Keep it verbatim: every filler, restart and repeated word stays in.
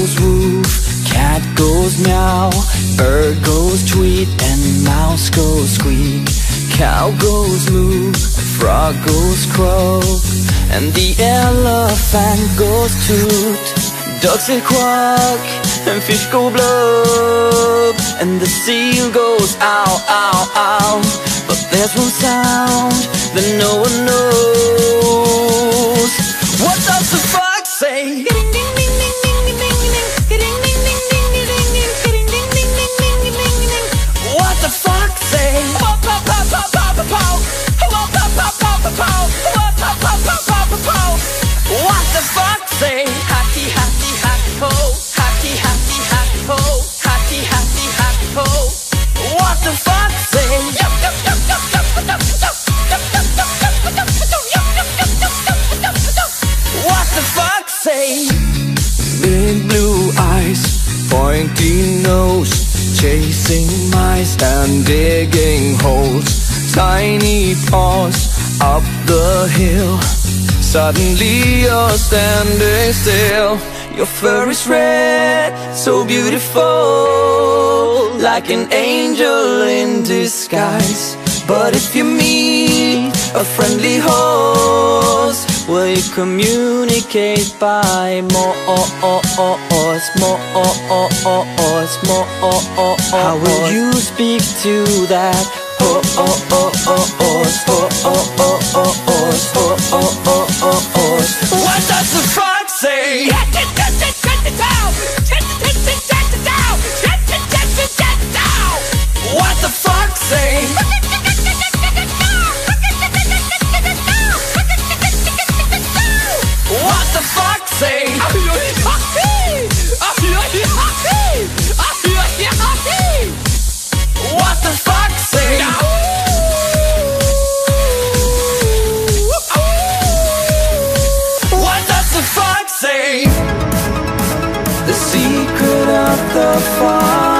goes woof, cat goes meow, bird goes tweet, and mouse goes squeak. Cow goes moo, frog goes croak, and the elephant goes toot. Ducks say quack, and fish go blub, and the seal goes ow, ow, ow. But there's one sound that no one knows. What does the fox say? What the fox say? What the fox say? Happy, happy, happy ho. Happy, happy, happy ho. Happy, happy, happy ho. What the fox say? What the fox say? Big blue eyes, pointy nose, chasing mice and digging holes. Tiny paws up the hill. Suddenly you're standing still. Your fur is red, so beautiful, like an angel in disguise. But if you meet a friendly horse, will you communicate by more, more, more? How will you speak to that horse? What does the fox say? What the fox say? What the fox say? What the fox say? What does the fox say? The secret of the fox.